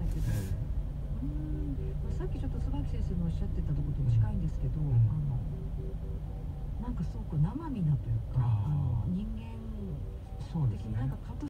けど、さっきちょっと椿先生のおっしゃってたところと近いんですけど、なんかすごく生身なというか、人間そうですね。 的になんか